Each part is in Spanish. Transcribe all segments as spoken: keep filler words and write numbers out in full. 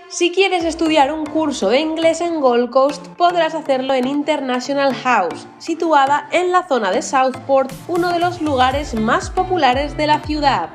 Si quieres estudiar un curso de inglés en Gold Coast, podrás hacerlo en International House, situada en la zona de Southport, uno de los lugares más populares de la ciudad.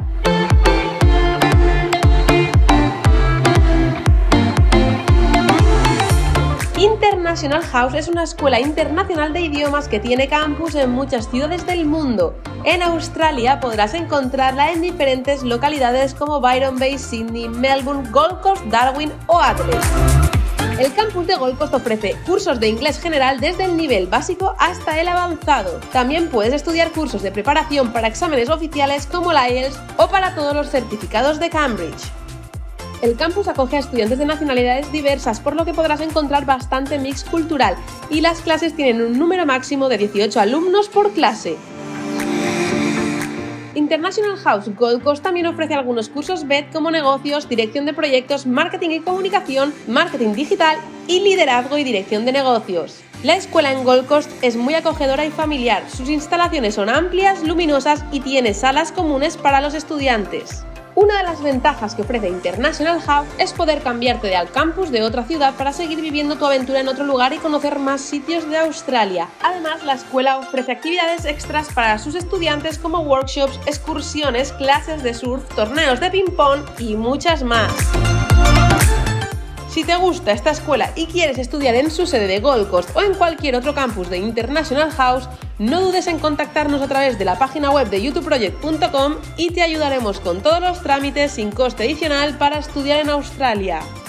International House es una escuela internacional de idiomas que tiene campus en muchas ciudades del mundo. En Australia podrás encontrarla en diferentes localidades como Byron Bay, Sydney, Melbourne, Gold Coast, Darwin o Adelaide. El campus de Gold Coast ofrece cursos de inglés general desde el nivel básico hasta el avanzado. También puedes estudiar cursos de preparación para exámenes oficiales como el I E L T S o para todos los certificados de Cambridge. El campus acoge a estudiantes de nacionalidades diversas, por lo que podrás encontrar bastante mix cultural, y las clases tienen un número máximo de dieciocho alumnos por clase. International House Gold Coast también ofrece algunos cursos B E D como negocios, dirección de proyectos, marketing y comunicación, marketing digital y liderazgo y dirección de negocios. La escuela en Gold Coast es muy acogedora y familiar, sus instalaciones son amplias, luminosas y tiene salas comunes para los estudiantes. Una de las ventajas que ofrece International House es poder cambiarte al campus de otra ciudad para seguir viviendo tu aventura en otro lugar y conocer más sitios de Australia. Además, la escuela ofrece actividades extras para sus estudiantes como workshops, excursiones, clases de surf, torneos de ping-pong y muchas más. Si te gusta esta escuela y quieres estudiar en su sede de Gold Coast o en cualquier otro campus de International House, no dudes en contactarnos a través de la página web de youtube project punto com y te ayudaremos con todos los trámites sin coste adicional para estudiar en Australia.